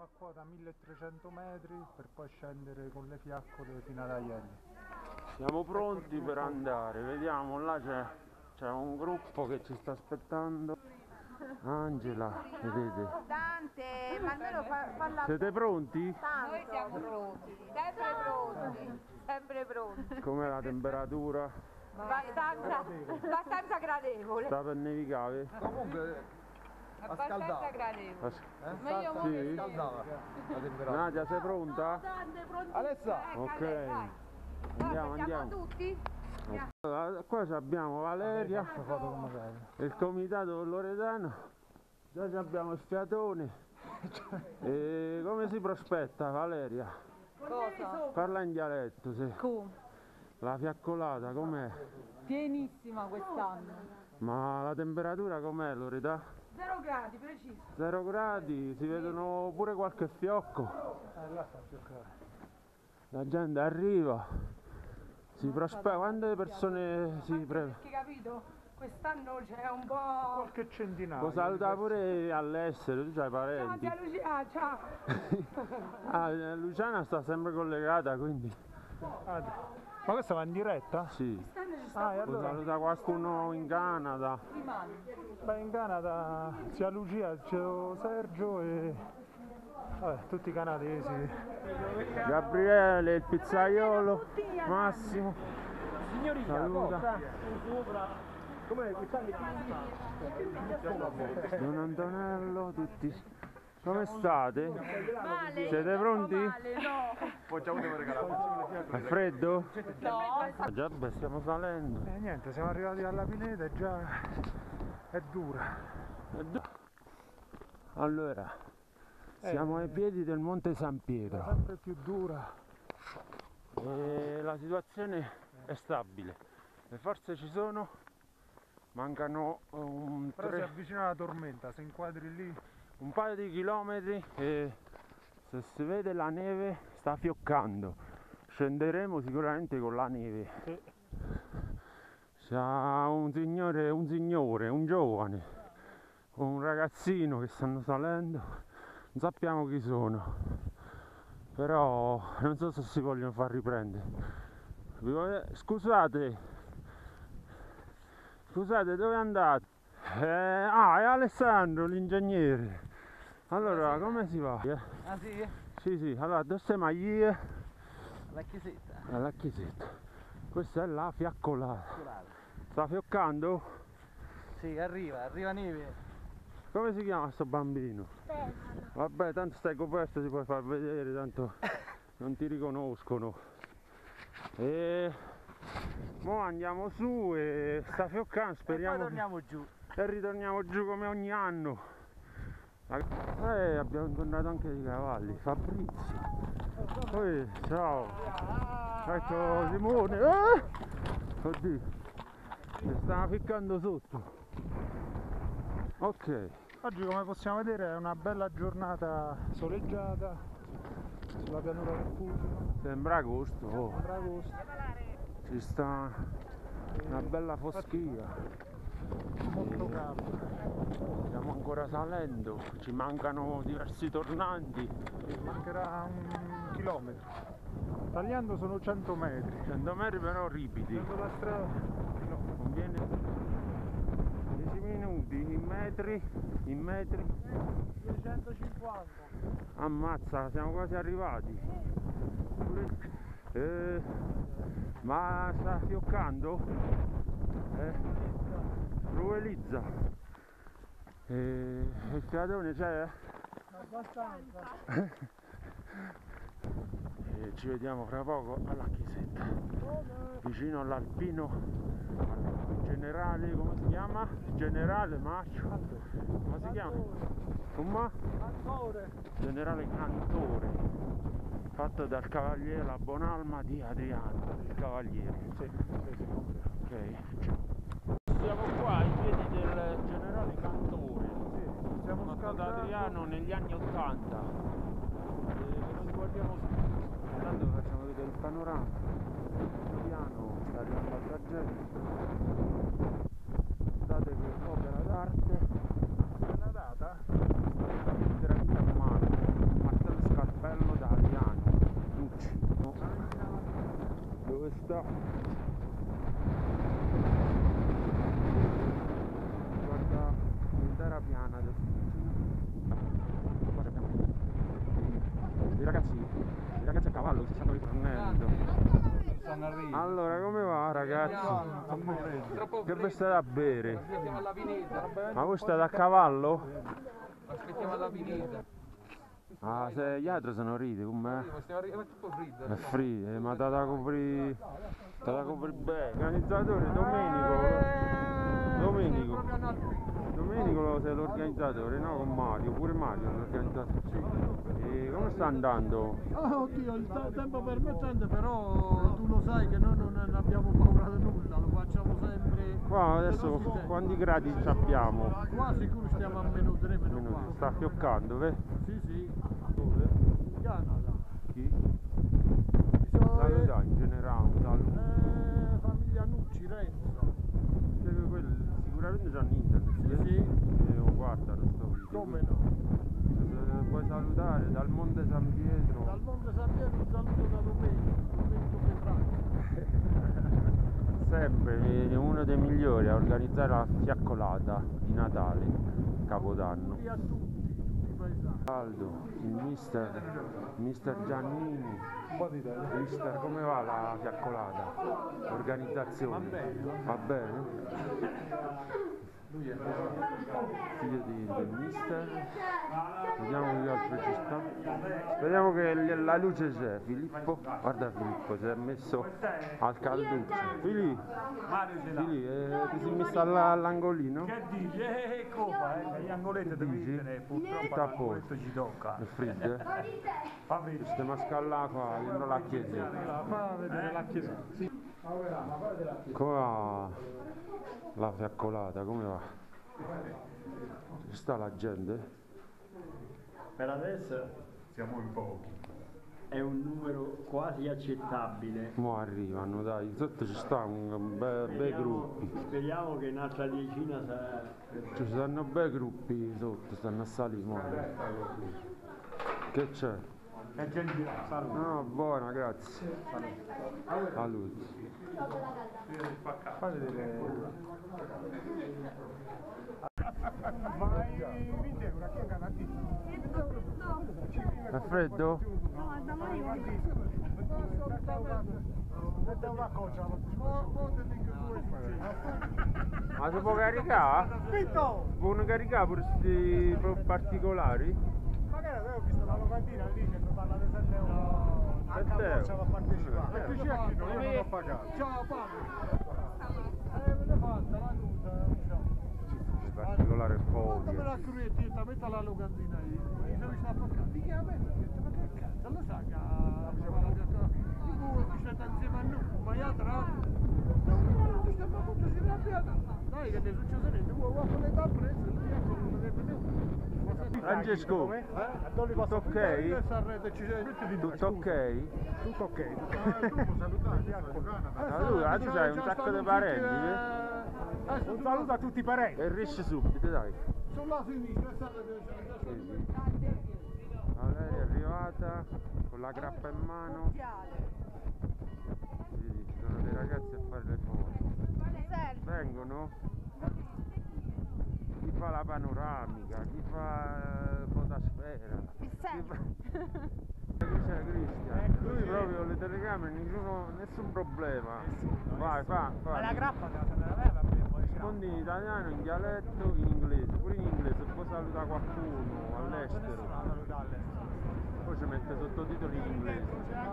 a quota 1300 metri per poi scendere con le fiaccole fino ad Aielli. Siamo pronti per andare, vediamo, là c'è un gruppo che ci sta aspettando. Angela, vedete? Dante, ma noi lo fa Siete pronti? Noi siamo pronti, sempre pronti. Com'è la temperatura? Abbastanza gradevole. Sta per nevicare? Comunque Abbastanza gradevole. Sì? scaldava la temperatura. Nadia, sei pronta? Alessa! Ok. Andiamo. Tutti? Allora, qua abbiamo Valeria e il comitato loredano. Già abbiamo il fiatone. E come si prospetta, Valeria? Cosa? Parla in dialetto, sì. La fiaccolata com'è? Pienissima quest'anno. Ma la temperatura com'è, Loreda? 0 gradi, preciso. 0 gradi, si vedono pure qualche fiocco. Là sta a fioccare. La gente arriva, si prospetta. Quante persone si Perché capito? Quest'anno c'è un po'. Qualche centinaio. può salutare pure all'estero, tu c'hai parenti. Ciao Lucia, ciao. Luciana sta sempre collegata, quindi Ma questa va in diretta? sì. E Può allora, salutare qualcuno in Canada. beh, in Canada sia Lucia, c'è Sergio e vabbè, tutti canadesi. Gabriele, il pizzaiolo, Massimo. Saluta. Don Antonello, tutti. Come state? Male. Siete pronti? Male, no. È freddo? No. Già, beh, stiamo salendo. E niente, siamo arrivati alla pineta e già è dura. Allora, siamo ai piedi del Monte San Pietro Sempre più dura. e la situazione è stabile. Le forze ci sono, mancano Però si avvicina la tormenta, se inquadri lì. un paio di chilometri e se si vede la neve sta fioccando. Scenderemo sicuramente con la neve. Sì. C'è un giovane, un ragazzino che stanno salendo, non sappiamo chi sono, però non so se si vogliono far riprendere. Scusate, dove andate? È Alessandro, l'ingegnere. Allora, come si va? Ah sì? Sì, allora, dove siamo io? La chiesetta. Alla chiesetta. Questa è la fiaccolata. Sta fioccando? Sì, arriva neve. Come si chiama sto bambino? Vabbè, tanto stai coperto, si puoi far vedere, tanto non ti riconoscono. E mo andiamo su e sta fioccando, E speriamo. poi torniamo giù. E ritorniamo giù come ogni anno. Abbiamo incontrato anche dei cavalli. Fabrizio. Ciao. Ecco Simone. Oddio. Mi stanno ficcando sotto. Ok. Oggi, come possiamo vedere, è una bella giornata soleggiata sulla pianura del Fucino. Sembra agosto. Sembra agosto. Ci sta una bella foschia. Molto caldo. Stiamo ancora salendo. Ci mancano diversi tornanti. Mancherà un chilometro. Tagliando sono 100 metri. 100 metri però ripidi. Prendo la strada. No. Conviene 10 minuti in metri 250. ammazza, siamo quasi arrivati. Ma sta fioccando? Ruelizza. Il fiatone c'è? Abbastanza. E ci vediamo fra poco alla chiesetta, vicino all'alpino generale, come si chiama? Generale Maccio, come si chiama? Come? Cantore. Generale Cantore, fatto dal cavaliere La Bonalma di Adriano, il cavaliere. Sì. Ok, ciao. Siamo qua ai piedi del generale Cantore, Stiamo fatto da scaldando. Adriano negli anni 80. Lo guardiamo su. Intanto facciamo vedere il panorama. Piano piano sta arrivando altra gente. Guardate che opera d'arte. È la data? Sta 30 Marzo. pista. Guarda l'intera piana del i ragazzi a cavallo che si stanno riprendendo. Allora, come va ragazzi? Che vi state a bere? Aspettiamo alla pineta. Ma voi state a cavallo? Aspettiamo alla pineta. Ah, se gli altri sono ridi, com'è? Stiamo arrivando, è tutto fritto. È free, ma da copri bene. Organizzatore Domenico sei l'organizzatore, no? Con Mario, pure Mario è l'organizzatore. E come sta andando? Oddio, il tempo permettente, però tu lo sai che noi non abbiamo paura di nulla, lo facciamo sempre. Qua adesso quanti gradi ci abbiamo? Qua sicuro stiamo a meno 3, meno 4. Sta fioccando, vedi? Sì. Dove? In Canada. Chi? Saluta in generale, un saluto. Famiglia Nucci, Renzo. Sicuramente c'hanno internet, Sì. E lo guardano sto video. Come no? Se puoi salutare dal Monte San Pietro. Dal Monte San Pietro un saluto da Domenico Petracchi. Sempre uno dei migliori a organizzare la fiaccolata di Natale, Capodanno. E a tutti i paesani. Aldo, il mister Giannini. Mister, come va la fiaccolata? L'organizzazione? Va bene? Lui è figlio del mister. Vediamo che altro ci sta. Speriamo che la luce c'è. Filippo, guarda Filippo, si è messo al calduccio. Filippo, ti sei messo all'angolino? Che dici? Gli angoletti devi vedere, purtroppo questo ci tocca. È freddo, eh? Fa freddo. Stiamo a scalare qua dentro la chiesa. Fa vedere la chiesa. Come va la fiaccolata? Come va? Ci sta la gente? Per adesso Siamo in pochi. è un numero quasi accettabile. Mo arrivano, dai, sotto ci stanno bei gruppi. Speriamo che un'altra decina sarà. Ci stanno bei gruppi sotto, stanno a salire. Mo. Che c'è? È gente là, salve. No, buona, grazie. Salute. Fa vedere. Ma i 20 euro a chi è canati? È freddo? Ma si può caricare? Si può caricare per questi particolari? Magari avevo visto la locandina lì che mi parla di 7 euro. A Cambogia va a partecipare. E qui c'è chi non ho pagato. Ciao Fabio. Me l'hai fatta la nuda. Particolare Come foglia. la cruetta, metta la locandina lì. Mi sono visto a porcare. Di che a me? Ma che cazzo? Lo sa che tu stai insieme a noi, ma io tra stiamo tutti si arrabbiati. Dai che ne è successo niente, vuoi con le tappe prese, non è venuto. Francesco, tutto ok? Tutto ok? Tutto ok. Allora, tu sai un sacco di parenti, Un saluto a tutti i parenti. e riesci subito, dai. Sulla sinistra, Valeria è arrivata con la grappa in mano. Vedi, ci sono dei ragazzi a fare le foto. Vengono? Chi fa la panoramica, chi fa fotosfera. Chi c'è Cristian? Lui proprio le telecamere, nessun problema. Vai, fa. Ma la grappa te la aveva poi. Rispondi in italiano, in dialetto, in inglese, pure in inglese, poi saluta qualcuno all'estero. Poi ci mette sottotitoli in inglese.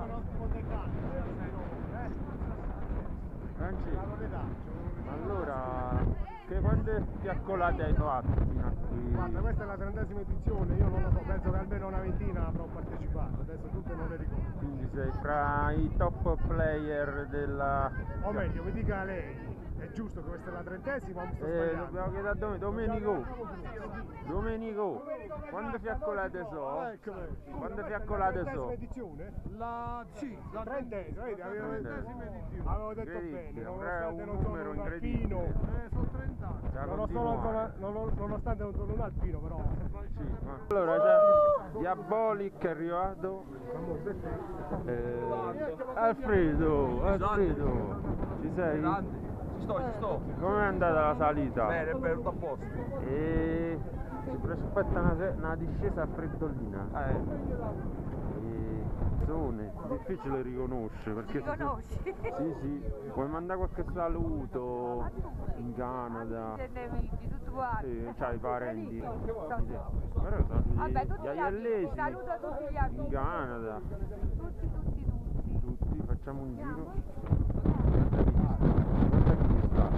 Francesco, allora, quante fiaccolate hai fatto fino a qui? Guarda, questa è la 30ª edizione, io non lo so, penso che almeno una ventina avrò partecipato, adesso tutte non le ricordo. Quindi sei fra i top player della... O meglio, mi dica lei, è giusto che questa è la 30ª o mi sto sbagliando? dobbiamo chiedere a Domenico, quante fiaccolate so? Quante fiaccolate so? 30ª edizione? la 30ª, vedi, avevo detto bene, Incredibile, nonostante un non sono numero un incredibile. alpino, sono 30 anni. Da continuare. nonostante non sono un alpino però. Sì, allora c'è Diabolic è arrivato. Alfredo, Alfredo, ci sei? Ci sto. Com'è andata la salita? Bene, tutto a posto. E si prospetta una discesa freddolina. Zone, difficile riconoscere perché Riconosci? sì, puoi mandare qualche saluto in Canada. Tutti i nemici, tutti quanti. Sì, c'hai i parenti. Sì. Però sono Vabbè, gli tutti gli amici, aiellesi saluto tutti gli in amici. Canada. Tutti. Facciamo un giro. Guarda chi ci sta.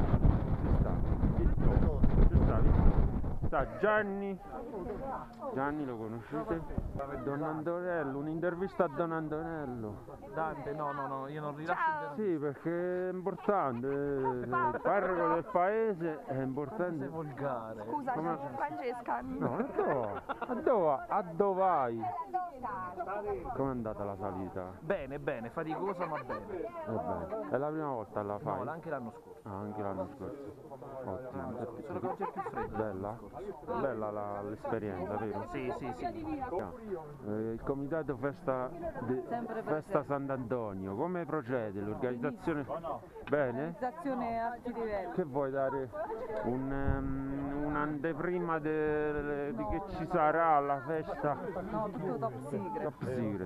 Sta Gianni. Gianni lo conoscete? Don Antonello, un'intervista a Don Antonello. Dante, no, io non rilascio Sì, perché è importante. Il parroco del paese è importante. volgare. Scusa, Come- c'è Francesca. No, a dove vai? Com'è andata la salita? Bene, faticosa ma bene. È la prima volta la fai? No, anche l'anno scorso. Ah, anche l'anno scorso. Ottimo. Solo che oggi è più freddo. Bella? Bella l'esperienza, vero? Sì. Il comitato Festa Sant'Antonio, come procede l'organizzazione? Bene? Organizzazione alti livelli. Che vuoi dare? Un'anteprima di che ci sarà alla festa? No, tutto top secret. Top secret.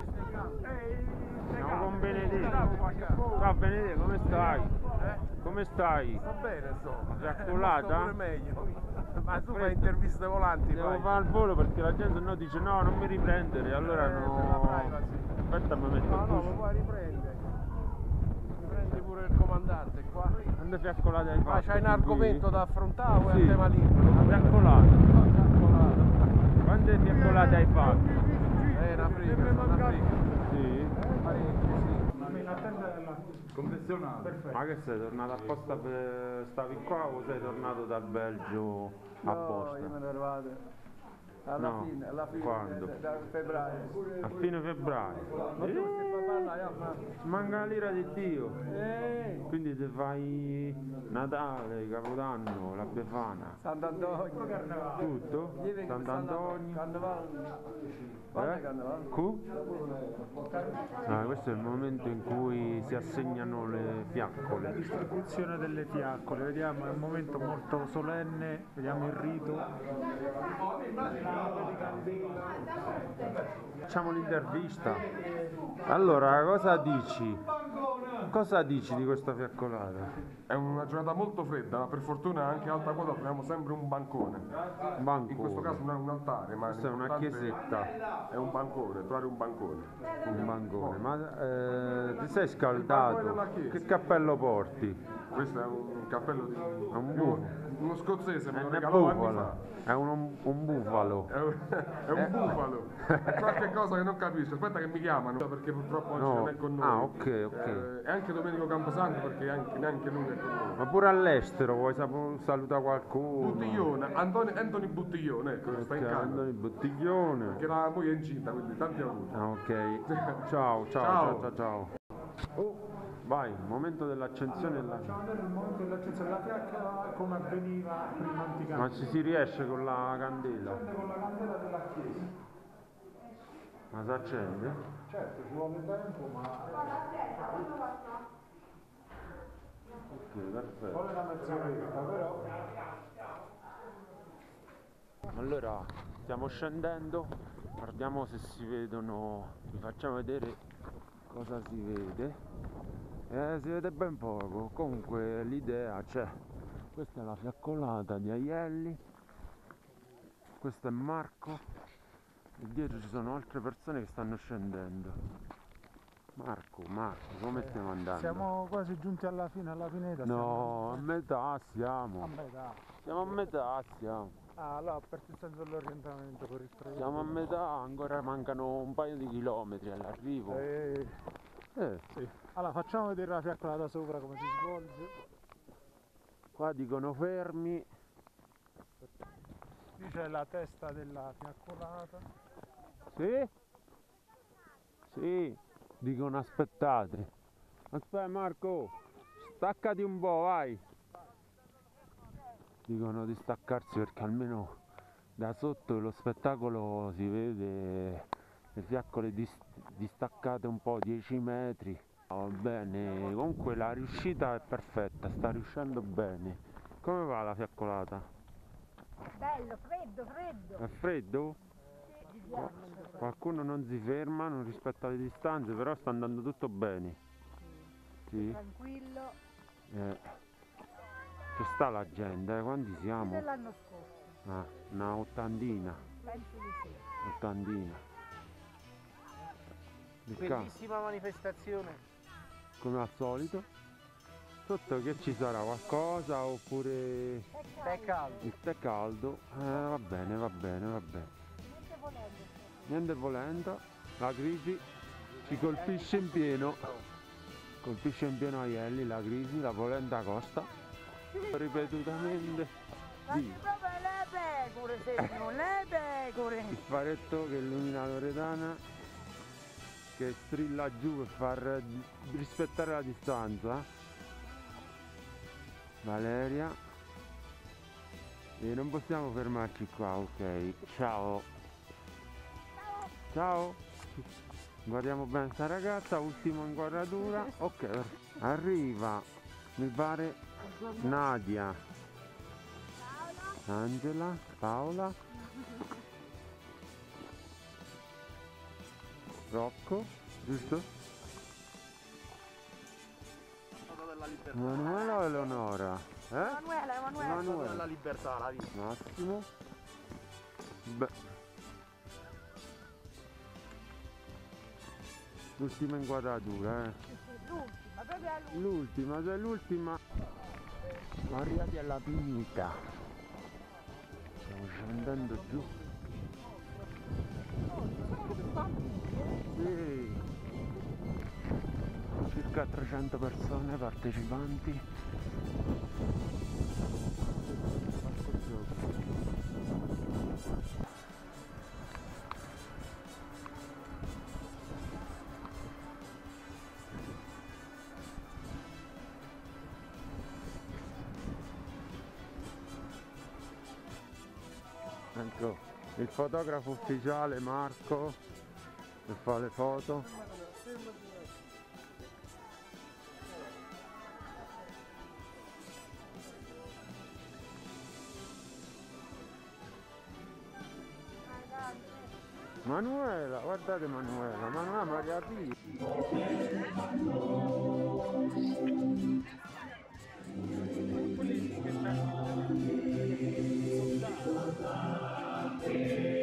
Siamo con Benedetto. Ciao Benedetto, come stai? Come stai? Va bene, Fiaccolata? pure meglio. Ma tu fai interviste volanti, Devo fai. fare al volo perché la gente no dice no, non mi riprendere, allora no. Aspetta, mi metto il No, cuscio. lo puoi riprendere. Prendi pure il comandante qua. Quante fiaccolate hai fatto? Ma c'hai un argomento da affrontare o è Sì. un tema libero? Una fiaccolata. Fiaccolata. Quante fiaccolate hai fatto? In Africa, in Africa. Sì. Parecchie, sì. Ma che sei tornato apposta per... stavi qua o sei tornato dal Belgio apposta? io me ne ero arrivato No, quando? da febbraio. A fine febbraio. Manca la lira di Dio. Quindi ti fai Natale, Capodanno, la Befana. Sant'Antonio. Tutto? Sant'Antonio. Carnevale? Questo è il momento in cui si assegnano le fiaccole. Distribuzione delle fiaccole, vediamo, è un momento molto solenne, vediamo il rito. Facciamo l'intervista. Allora, cosa dici? Cosa dici di questa fiaccolata? È una giornata molto fredda, ma per fortuna anche a alta quota troviamo sempre un bancone. Bancone. In questo caso non è un altare, ma Questa è una l'importante chiesetta. è un bancone, trovare un bancone. Un bancone. Ma ti sei Il bancone scaldato? della chiesa. Che cappello porti? Questo è un cappello di un di uno scozzese, me È lo un regalò anni bufalo. fa. È un bufalo. È un bufalo. È qualche cosa che non capisco. Aspetta che mi chiamano perché purtroppo oggi No. non è con noi. Ah, ok. E anche Domenico Camposanto perché neanche lui è con noi. Ma pure all'estero vuoi salutare qualcuno? Buttiglione, Anthony Buttiglione, ecco, sta in casa. Andoni Bottiglione. Perché la moglie è incinta, quindi tanti auguri. Ah, ok. Ciao. Oh, vai, momento dell'accensione della... Facciamo vedere il momento dell'accensione della fiaccola come avveniva prima Ma anticamente. ci si riesce con la candela? Con la candela della chiesa. Ma si accende? Certo, ci vuole tempo, ma Ok, perfetto. vuole una mezz'oretta, però. Allora, stiamo scendendo, guardiamo se si vedono, vi facciamo vedere cosa si vede. Si vede ben poco, comunque l'idea c'è. Questa è la fiaccolata di Aielli, questo è Marco e dietro ci sono altre persone che stanno scendendo. Marco, come stiamo andando? Siamo quasi giunti alla fine, alla pineta. No, a metà siamo. A metà. Siamo a metà, siamo. Ah, allora ho perso il senso dell'orientamento per il tragitto. Siamo a metà, ancora mancano un paio di chilometri all'arrivo. Sì. Allora facciamo vedere la fiaccola da sopra come si svolge. Qua dicono fermi. Qui c'è la testa della fiaccolata. Sì? Sì. Dicono aspettate. Aspetta Marco, staccati un po', vai. Dicono di staccarsi perché almeno da sotto lo spettacolo si vede le fiaccole distaccate un po' 10 metri. Va bene, comunque la riuscita è perfetta, sta riuscendo bene. Come va la fiaccolata? Bello, freddo, freddo. È freddo? Qualcuno non si ferma, non rispetta le distanze, però sta andando tutto bene. Sì. Tranquillo. Ci sta la gente, quanti siamo? Dell'anno scorso. Ah, una ottantina. Penso di sì. Ottantina. Bellissima manifestazione. Come al solito. Sotto che ci sarà qualcosa oppure È caldo. il tè caldo? Va bene, va bene, va bene. Niente volendo. Niente volendo, la crisi ci colpisce in pieno. Colpisce in pieno Aielli la crisi, la polenta costa. Ripetutamente. Sì. Proprio le pecore, Sergio, le pecore. Il faretto che illumina Loredana, che strilla giù per far rispettare la distanza. Valeria. E non possiamo fermarci qua, ok. Ciao. Ciao. Guardiamo bene sta ragazza, ultima inquadratura. Ok, arriva, mi pare, Nadia, Angela, Paola, Rocco, giusto? Emanuela o Eleonora? Emanuele. La libertà, la vita. Massimo. Beh. L'ultima inquadratura, L'ultima, proprio all'ultima. L'ultima, cioè l'ultima. Siamo arrivati alla Pinita. Stiamo scendendo giù. Sì. Circa 300 persone partecipanti. Ecco, il fotografo ufficiale Marco che fa le foto. Manuela, guardate Manuela, Maria Pia. Quelli che stanno